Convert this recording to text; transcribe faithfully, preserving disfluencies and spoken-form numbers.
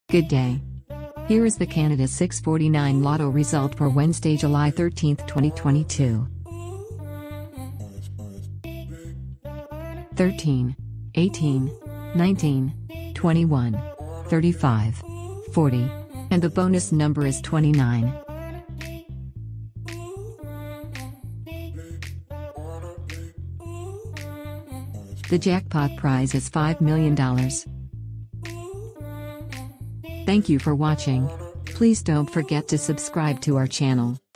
Good day. Here is the Canada six forty-nine Lotto result for Wednesday, July thirteenth, twenty twenty-two. thirteen, eighteen, nineteen, twenty-one, thirty-five, forty, and the bonus number is twenty-nine. The jackpot prize is five million dollars. Thank you for watching. Please don't forget to subscribe to our channel.